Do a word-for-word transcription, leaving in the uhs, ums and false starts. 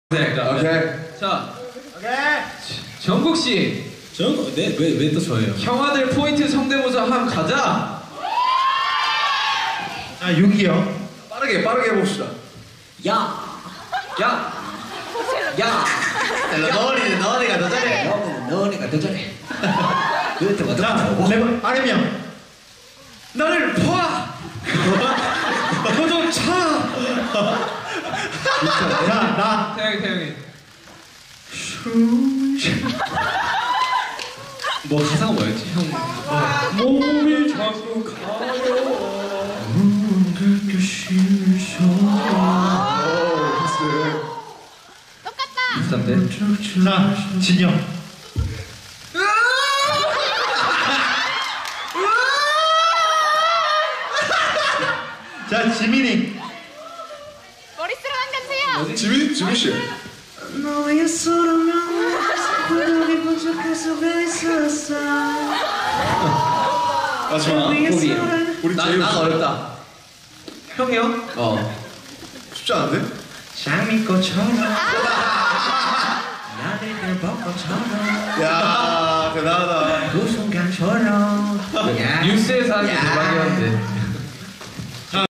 네, 오케이. 자, 오케이. 정국 씨. 전? 네? 왜, 왜 또 저예요? 형아들 포인트 성대모사 한번 가자. 아, 육이요. 빠르게, 빠르게 해봅시다. 야! 야, 야! 너네, 너네가 더 잘해. 너는 너네가 더 잘해. 그때가 더 자, 잘하고. 레몬, 아래명. 나를 봐. 너좀 차. 자, 나. 태영이, 태영이. 뭐 가사가 뭐였지? 형. 몸이 자꾸 가려워. 그렇게 싫어. 오, 패스. 똑같다. 비싼데? 자, 진영. 자, 지민이. 머릿수로 남겨주세요. 지민, 지민 씨. 너의 소름은 구독이 부족해서 왜 있었어. 마지막. 호비. 우리 나, 제일 난 어렵다. 형이요? 어. 쉽지 않은데? 장미꽃처럼 나를 벚꽃처럼 야, 대단하다. 그 순간처럼 뉴스에서 하는 게 대박이었는데.